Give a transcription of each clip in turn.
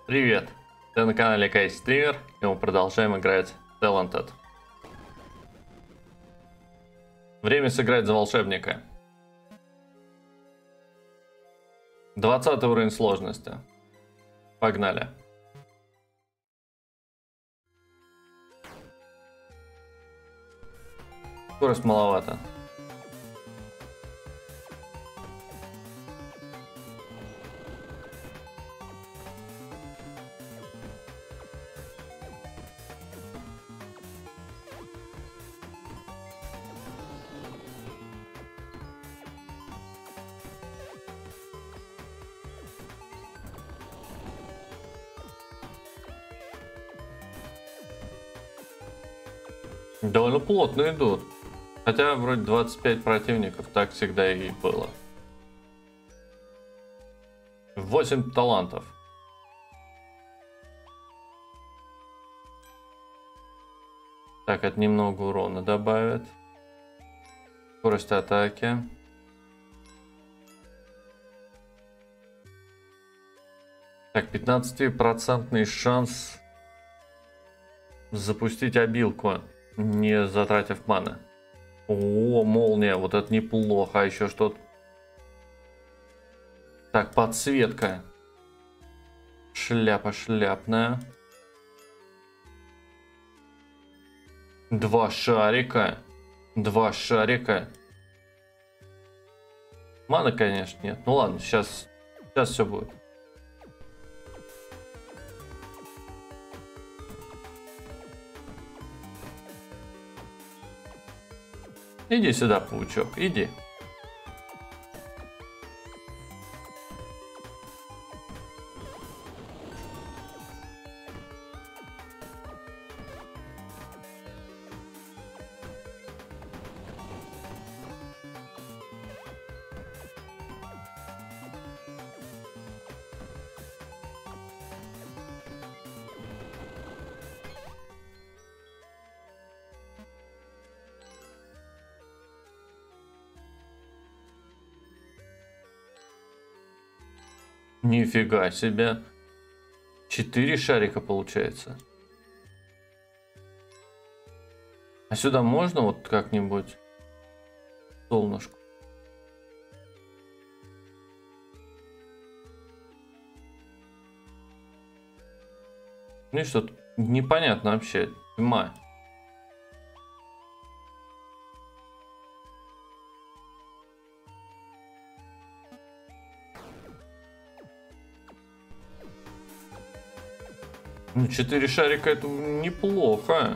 Привет! Ты на канале Кайс Стример, и мы продолжаем играть Talented. Время сыграть за волшебника. 20 уровень сложности. Погнали. Скорость маловато. Довольно плотно идут. Хотя вроде 25 противников, так всегда и было. 8 талантов. Так, это немного урона добавит. Скорость атаки. Так, 15% шанс запустить обилку, не затратив маны. О, молния, вот это неплохо. А еще что-то. Так, подсветка. Шляпа шляпная. 2 шарика. 2 шарика. Маны, конечно, нет. Ну ладно, сейчас все будет. Иди сюда, паучок, иди. Нифига себе. 4 шарика получается. А сюда можно вот как-нибудь солнышко? Ну и что-то непонятно вообще. Тьма. Ну, 4 шарика это неплохо.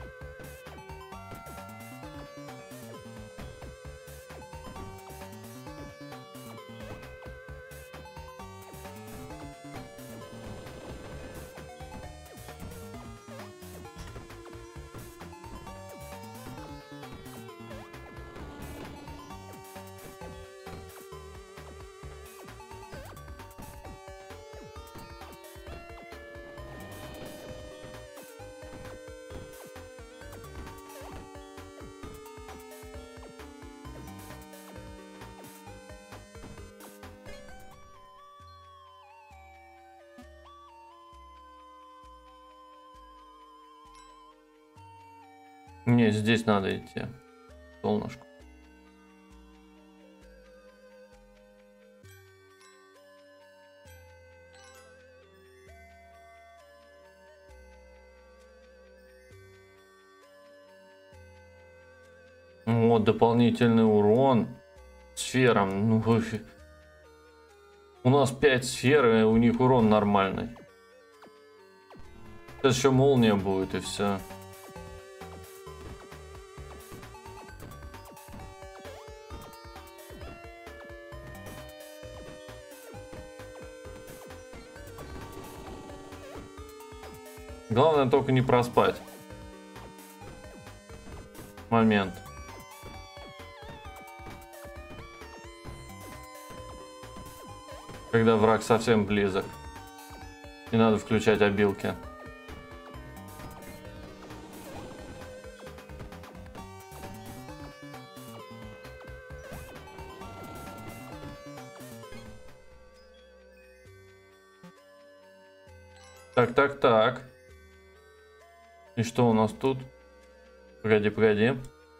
Мне здесь надо идти. Солнышко. Вот дополнительный урон сферам. Ну, у нас 5 сфер, и у них урон нормальный. Сейчас еще молния будет, и все. Главное только не проспать момент. Когда враг совсем близок. Не надо включать обилки. Так, так, так. И что у нас тут? Погоди, погоди.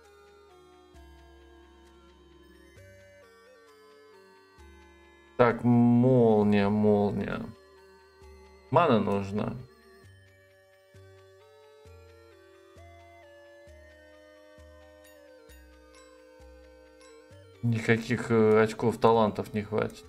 Так, молния, молния. Мана нужна. Никаких очков талантов не хватит.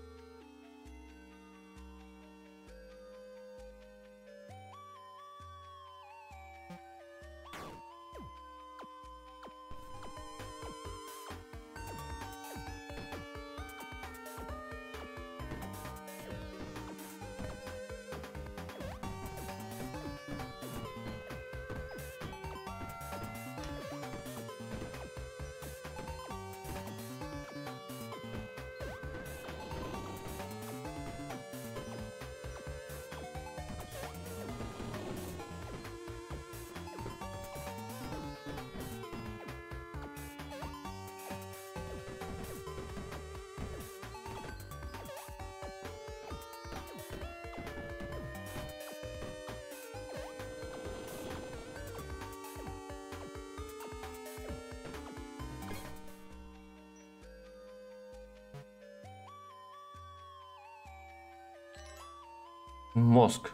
Мозг.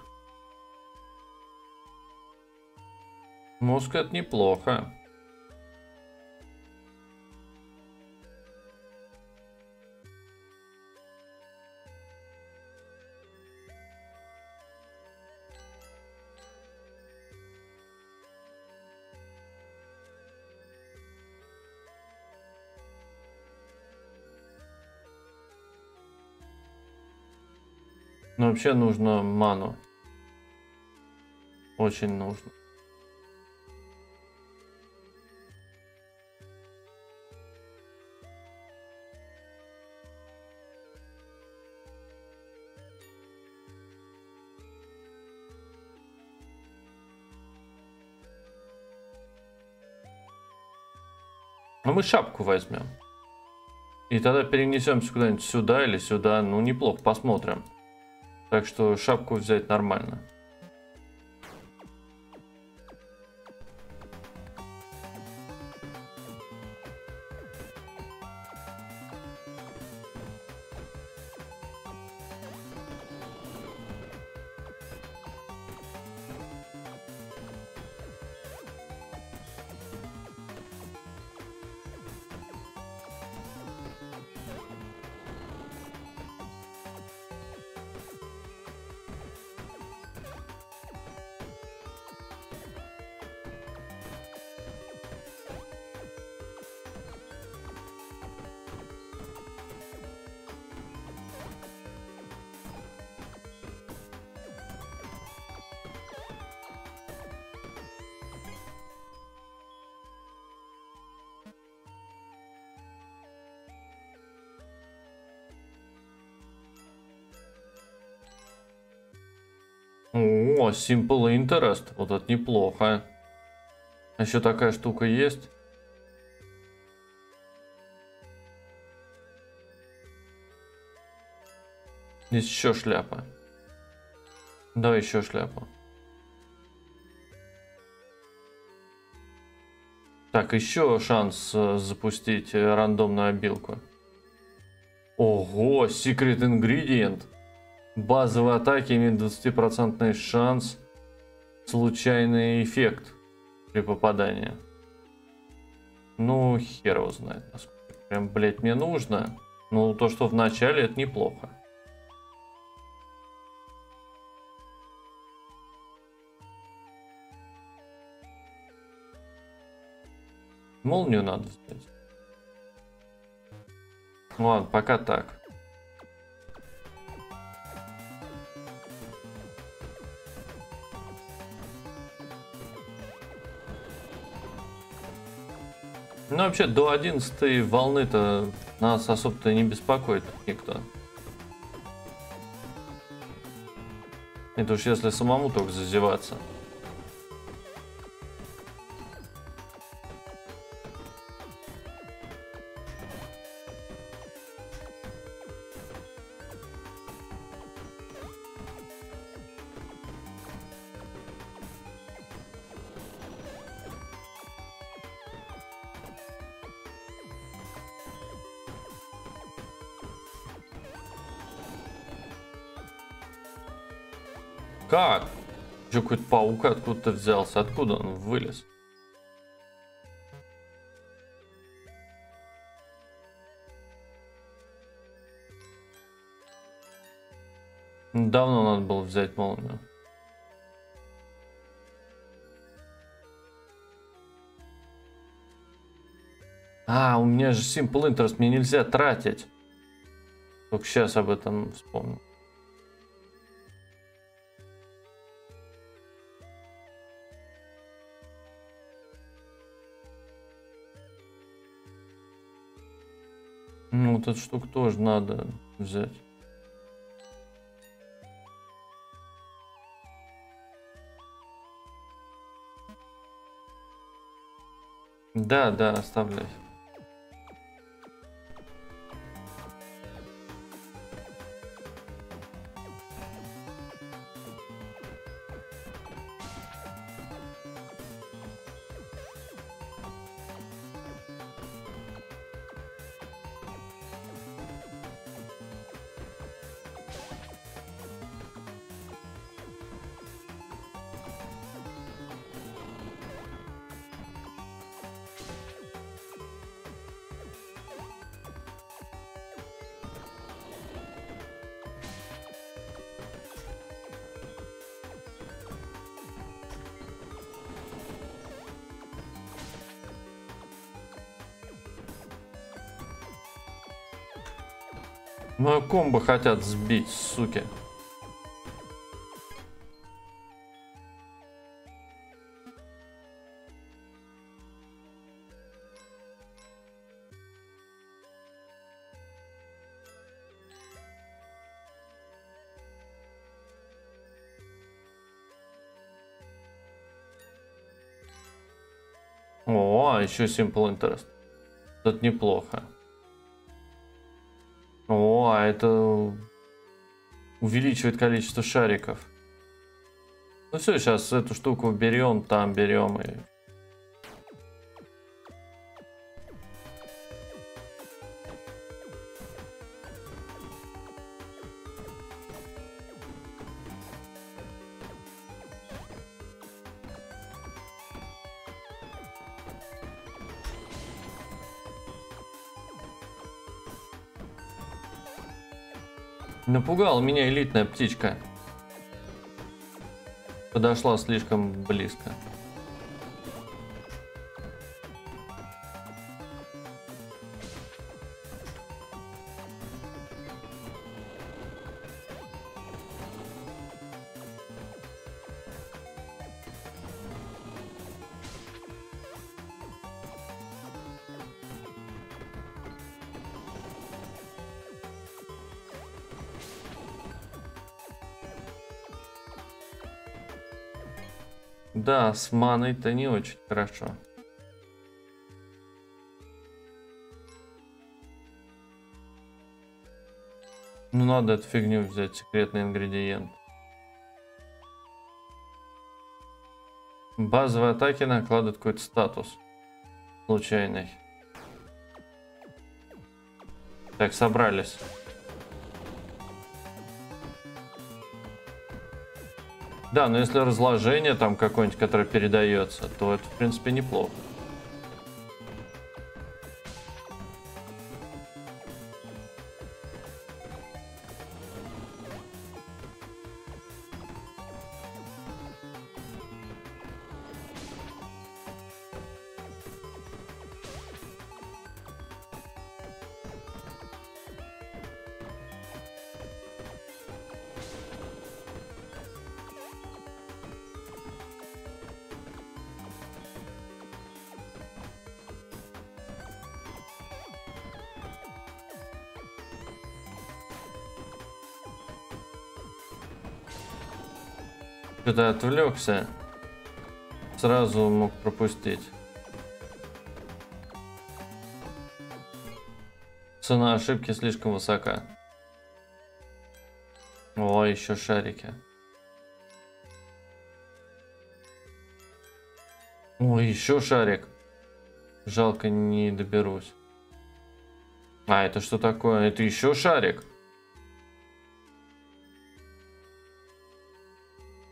Мозг это неплохо. Но вообще нужно ману. Очень нужно. Но мы шапку возьмем. И тогда перенесемся куда-нибудь сюда или сюда. Ну, неплохо, посмотрим. Так что шапку взять нормально. О, Simple Interest. Вот это неплохо. А еще такая штука есть. Здесь еще шляпа. Давай еще шляпу. Так, еще шанс запустить рандомную обилку. Ого, Secret Ingredient. Базовые атаки имеют 20% шанс. Случайный эффект при попадании. Ну, хер его знает, насколько прям, блять, мне нужно. Ну, то, что в начале, это неплохо. Молнию надо взять. Ладно, пока так. Ну, вообще, до 11 волны-то нас особо-то не беспокоит никто. Это уж если самому только зазеваться. Как? Еще какой-то паук откуда-то взялся. Откуда он вылез? Давно надо было взять молнию. А, у меня же Simple Interest, мне нельзя тратить. Только сейчас об этом вспомнил. Ну, вот эту штуку тоже надо взять. Да, да, оставляй. Мою комбо хотят сбить, суки. О, еще Simple Interest. Это неплохо. О, а это увеличивает количество шариков. Ну все, сейчас эту штуку берем, там берем и... Напугала меня элитная птичка. Подошла слишком близко. Да, с маной-то не очень хорошо. Ну надо эту фигню взять, секретный ингредиент. Базовые атаки накладывают какой-то статус. Случайный. Так, собрались. Да, но если разложение там какое-нибудь, которое передается, то это, в принципе, неплохо. Что-то отвлекся. Сразу мог пропустить. Цена ошибки слишком высока. О, еще шарики. О, еще шарик. Жалко, не доберусь. А, это что такое? Это еще шарик?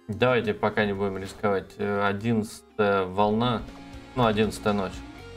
Давайте пока не будем рисковать. 11 волна. Ну, 11 ночь.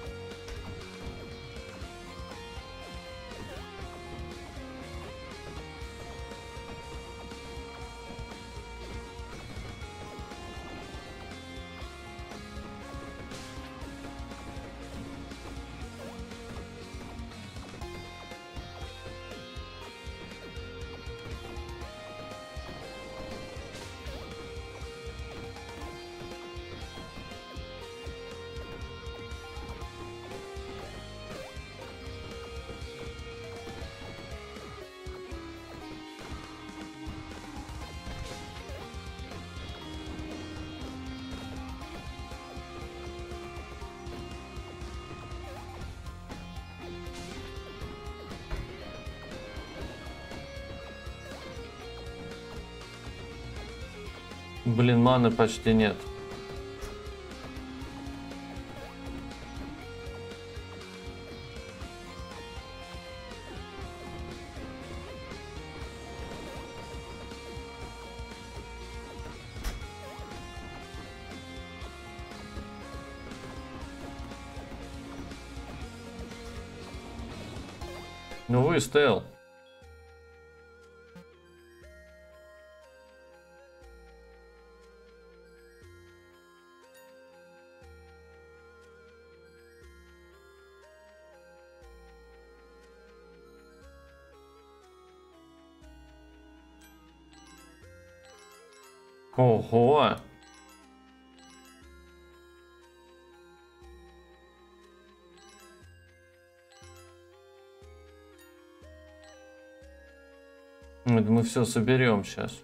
Блин, маны почти нет. Ну выстоял. Ого! Это мы все соберем сейчас.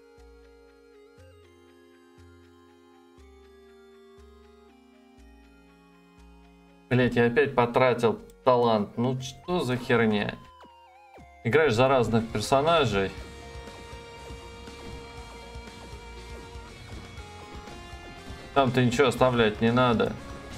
Блять, я опять потратил талант. Ну что за херня? Играешь за разных персонажей. Там-то ничего оставлять не надо.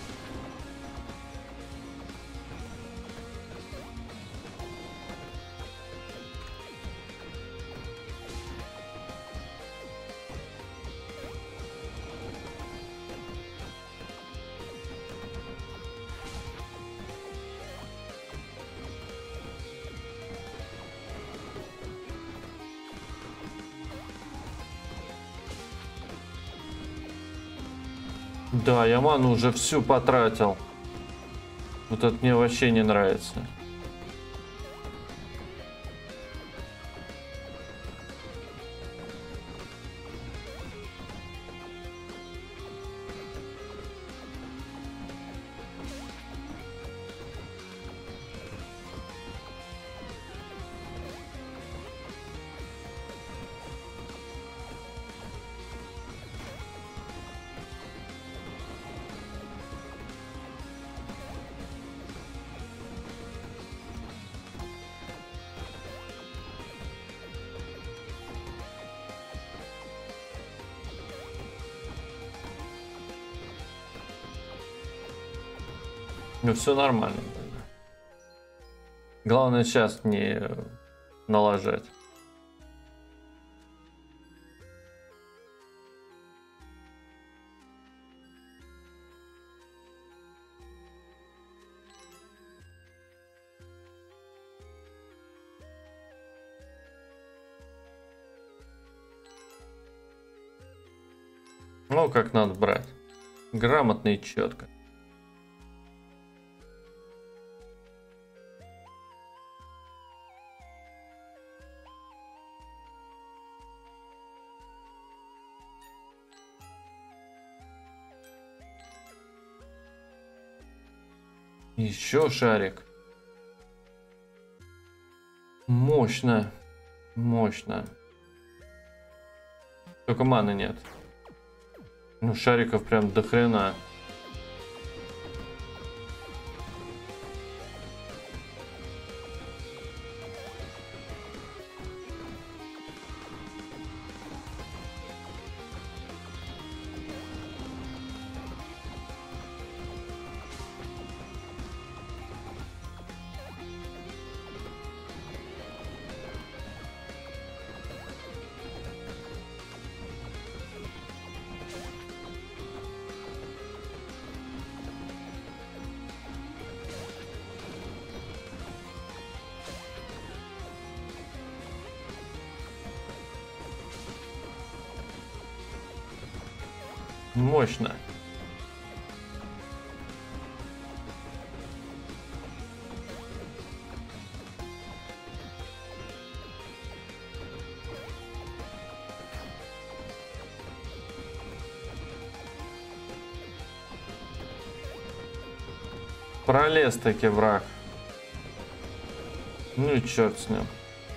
Да, я ману уже всю потратил. Вот это мне вообще не нравится. Ну все нормально. Главное сейчас не налажать. Ну, как надо брать. Грамотно и четко. Еще шарик. Мощно. Мощно. Только маны нет. Ну, шариков прям до хрена. Мощно. Пролез таки враг. Ну и черт с ним.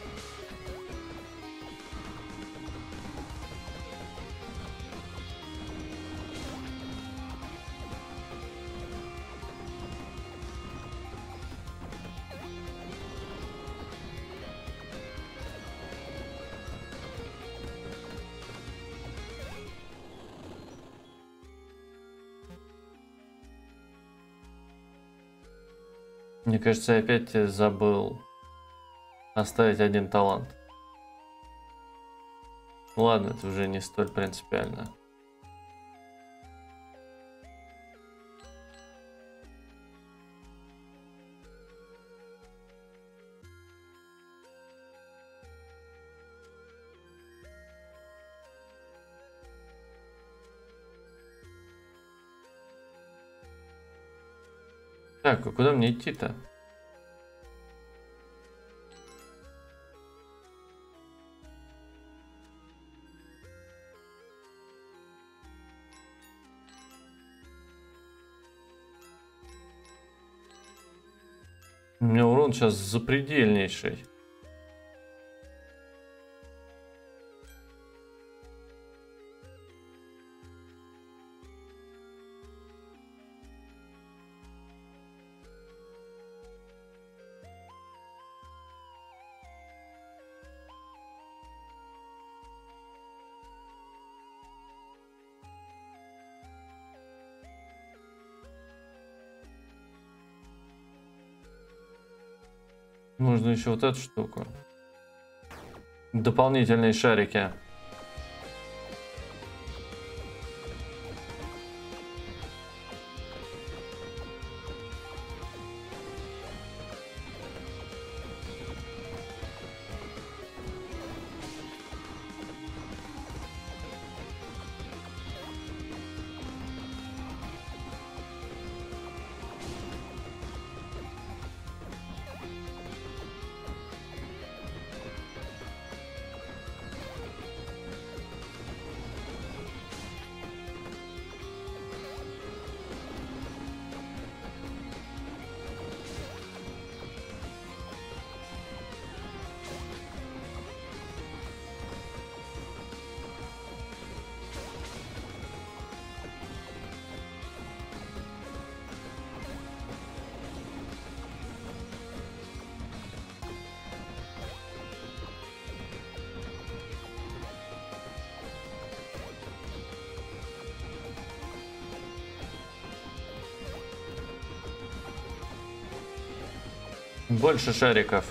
Мне кажется, я опять забыл оставить один талант. Ладно, это уже не столь принципиально. Так, а куда мне идти-то? У меня урон сейчас запредельнейший. Можно еще вот эту штуку. Дополнительные шарики. Больше шариков.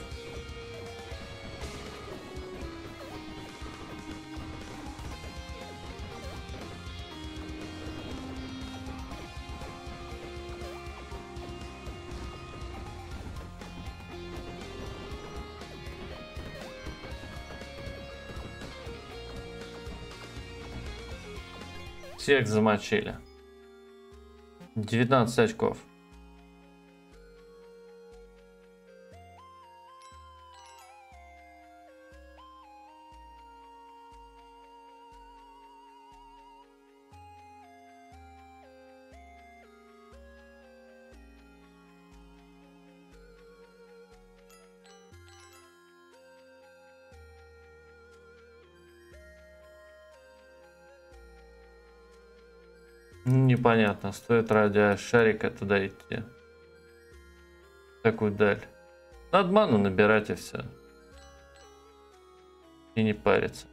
Всех замочили. 19 очков. Непонятно, стоит ради шарика туда идти. Такую даль. Надо ману набирать и все. И не париться.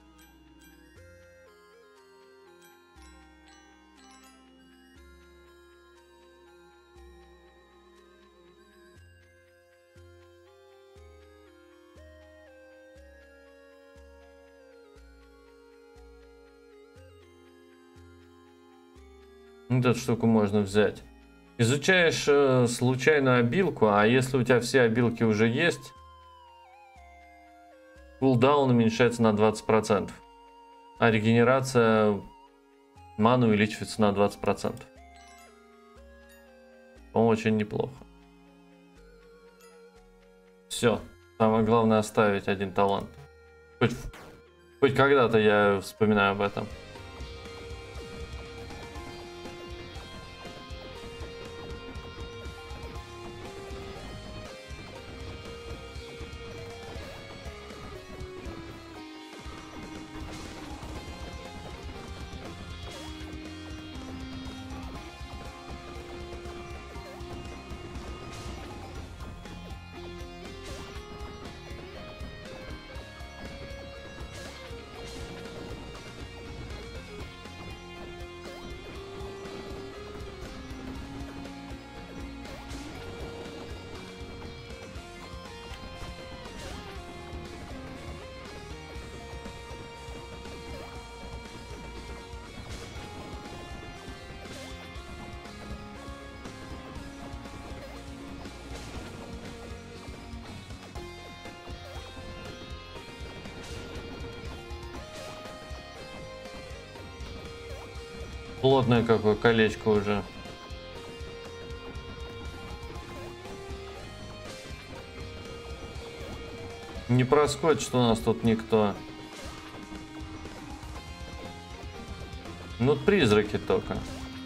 Эту штуку можно взять. Изучаешь случайную обилку, а если у тебя все обилки уже есть, кулдаун уменьшается на 20%. А регенерация Мана увеличивается на 20%. Очень неплохо. Все. Самое главное оставить один талант. Хоть когда-то я вспоминаю об этом. Плотное какое колечко уже. Не проскочит у нас тут никто. Ну, призраки только.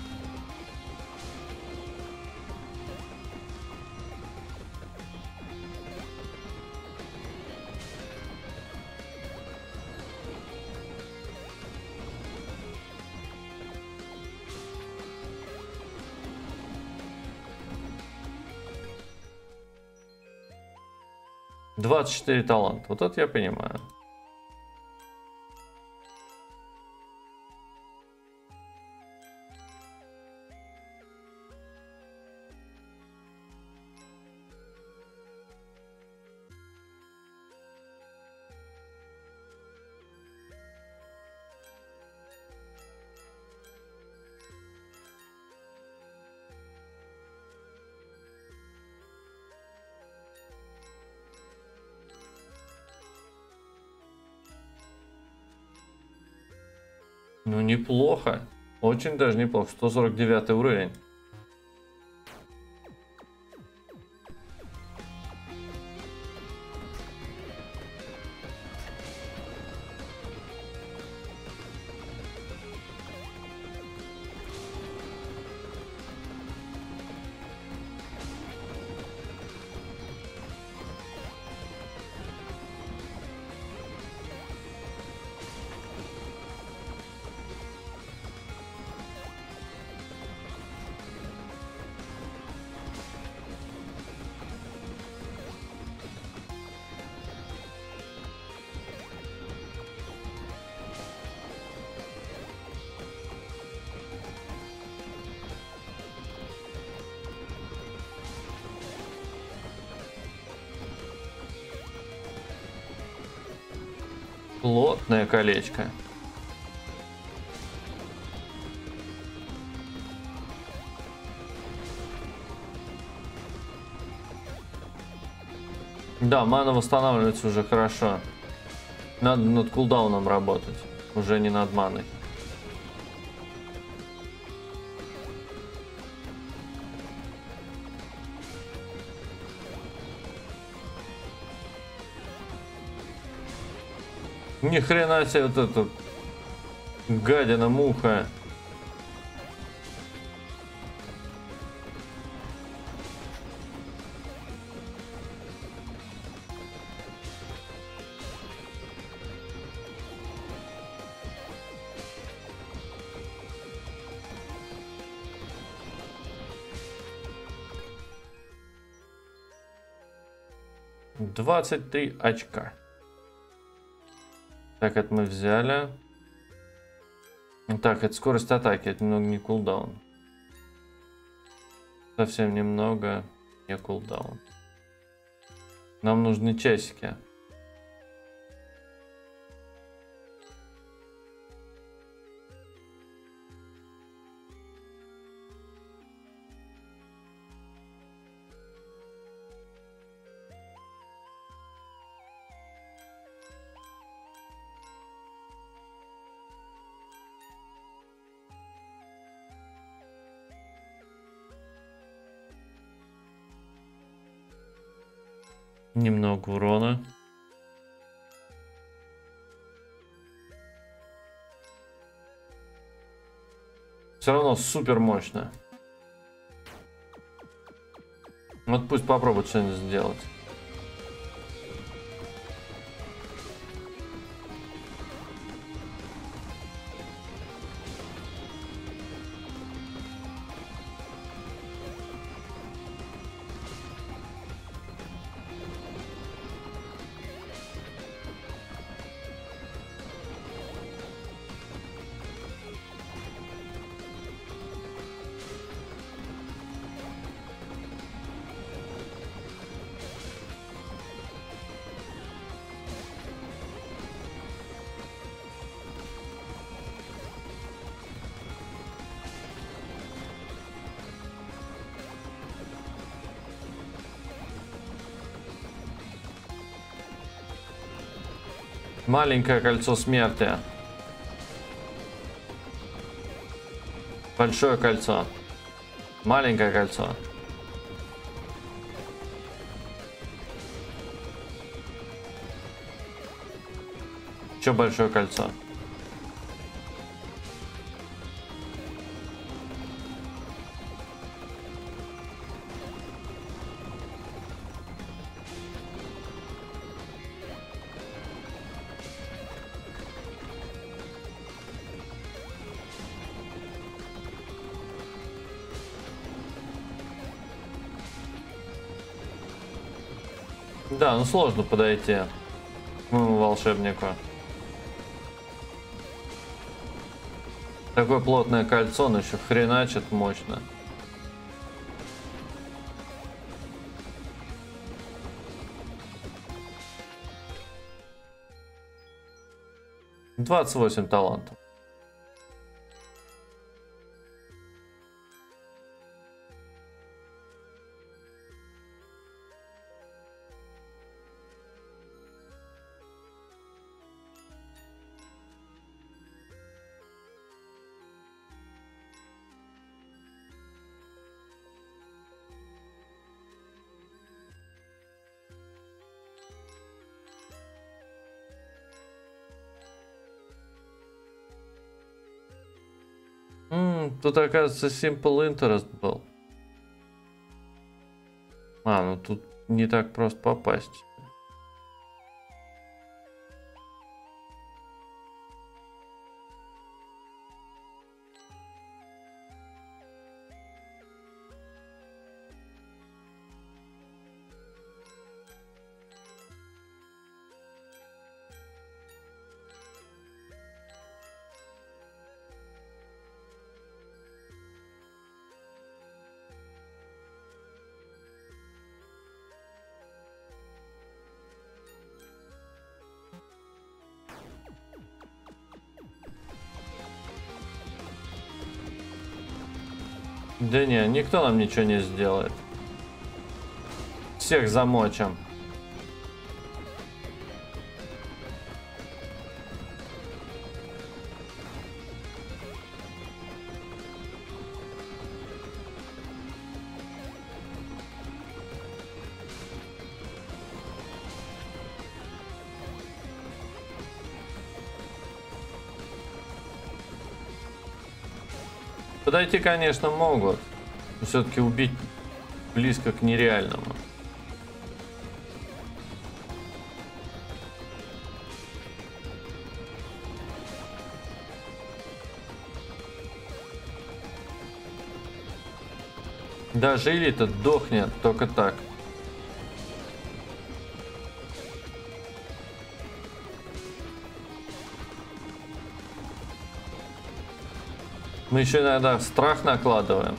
$24 таланта. Вот это я понимаю. Ну, неплохо. Очень даже неплохо. 149 уровень. Плотное колечко. Да, мана восстанавливается уже хорошо. Надо над кулдауном работать. Уже не над маной. Ни хрена себе вот эта гадина муха. $23 очка. Так, это мы взяли. Так, это скорость атаки, это немного не кулдаун. Совсем немного не кулдаун. Нам нужны часики. Немного урона. Все равно супер мощно. Вот пусть попробует что-нибудь сделать. Маленькое кольцо смерти. Большое кольцо. Маленькое кольцо. Еще большое кольцо. Да, ну сложно подойти к моему волшебнику. Такое плотное кольцо, но еще хреначит мощно. «28 талантов». Тут, оказывается, Simple Interest был. Ну тут не так просто попасть. Да не, никто нам ничего не сделает. Всех замочим. Подойти, конечно, могут, но все-таки убить близко к нереальному. Даже элита дохнет только так. Мы еще иногда страх накладываем.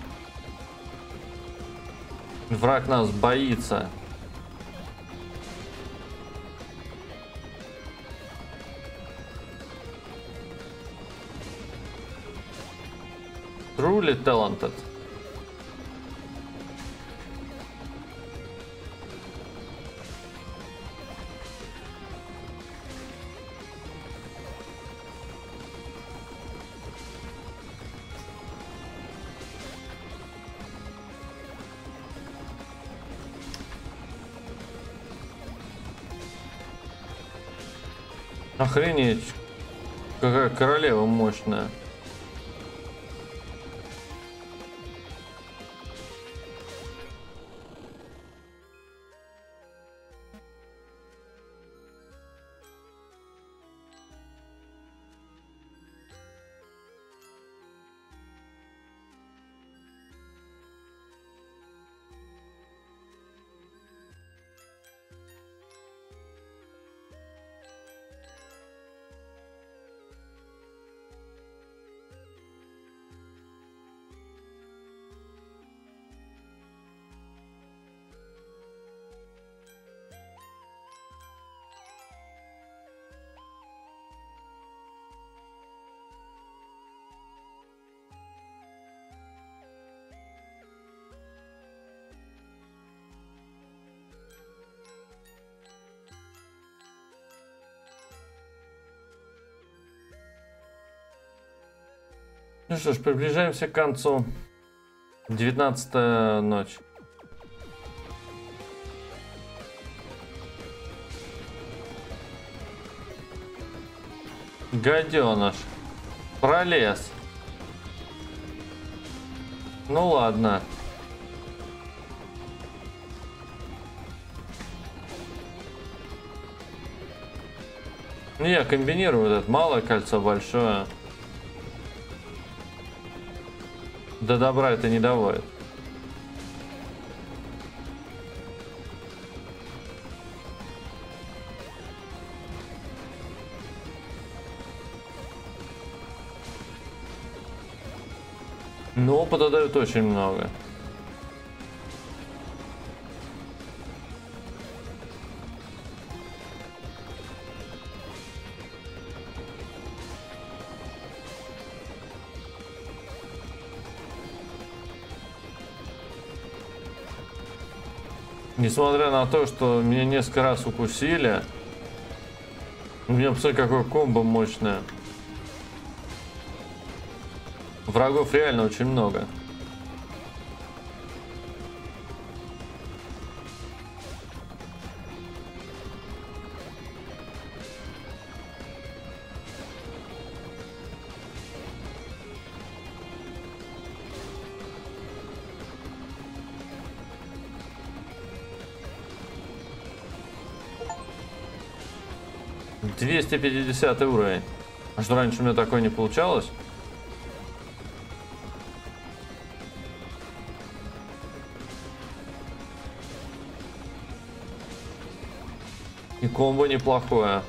Враг нас боится. Truly talented. Охренеть. Какая королева мощная. Ну что ж, приближаемся к концу. 19-я ночь. Гаденыш. Пролез. Ну ладно. Не, комбинирую этот малое кольцо, большое. До добра это не доводит. Но опыта дают очень много. Несмотря на то, что меня несколько раз укусили, у меня, посмотри, какое комбо мощное. Врагов реально очень много. $250 уровень. А что, раньше у меня такое не получалось? И комбо неплохое.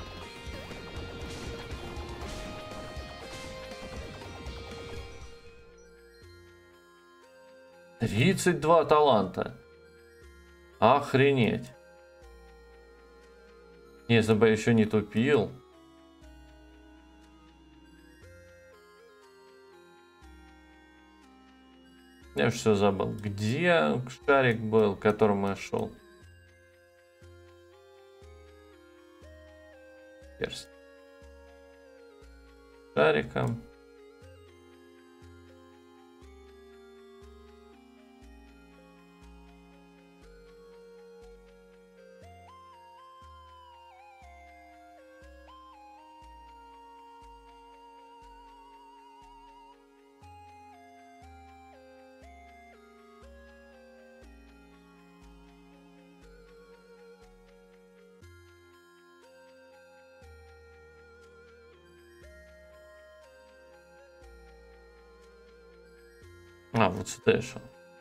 $32 таланта. Охренеть. Если бы я еще не тупил. Я уж все забыл. Где шарик был, к которому я шел? Перст. Шариком. А, вот сюда я шел.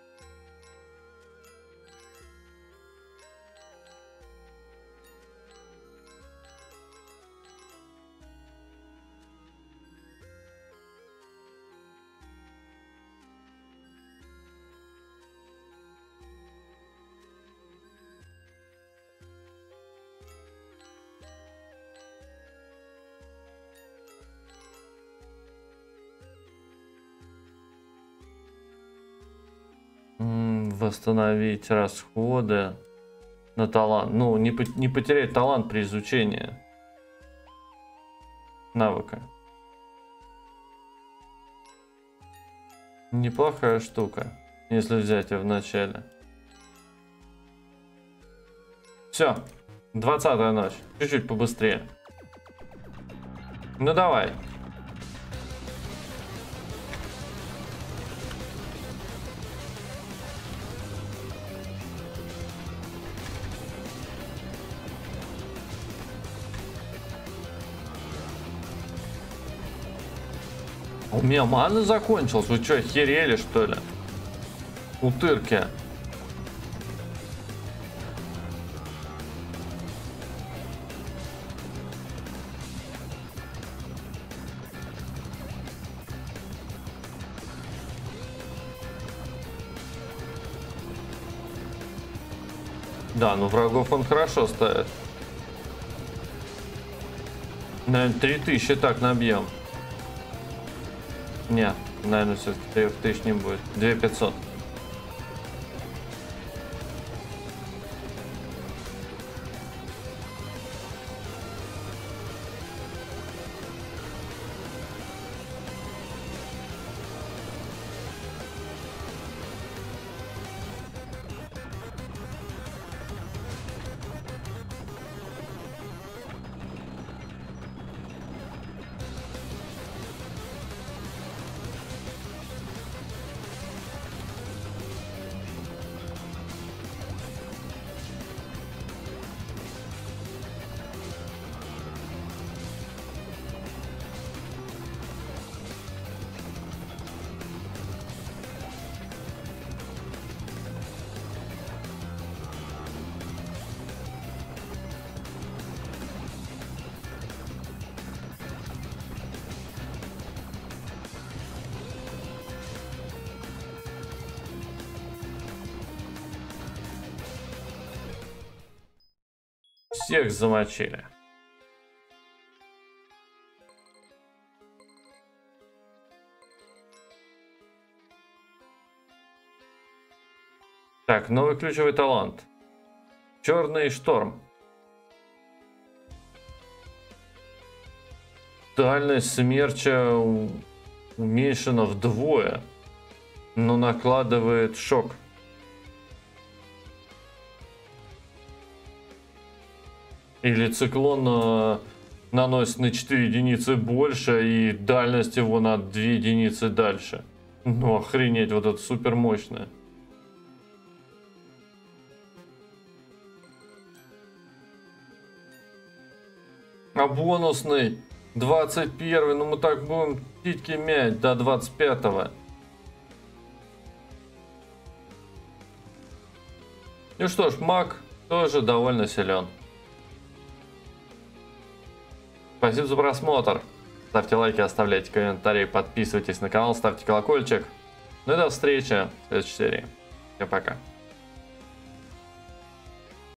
Восстановить расходы на талант. Ну, не потерять талант при изучении навыка. Неплохая штука, если взять ее в начале. Все, 20-я ночь. Чуть-чуть побыстрее. Ну давай. У меня мана закончилась. Вы что, охерели, что ли? Утырки. Да, ну врагов он хорошо ставит. Наверное, 3000 так набьем. Не, наверное, все-таки 3000 не будет. 2500. Всех замочили. Так, новый ключевой талант. Черный шторм. Дальность смерча уменьшена вдвое, но накладывает шок. Или циклон наносит на 4 единицы больше, и дальность его на 2 единицы дальше. Ну охренеть, вот это супер мощное. А бонусный 21, ну мы так будем титьки мять до 25-го. Ну что ж, маг тоже довольно силен. Спасибо за просмотр. Ставьте лайки, оставляйте комментарии, подписывайтесь на канал, ставьте колокольчик. Ну и до встречи в следующей серии. Всем пока.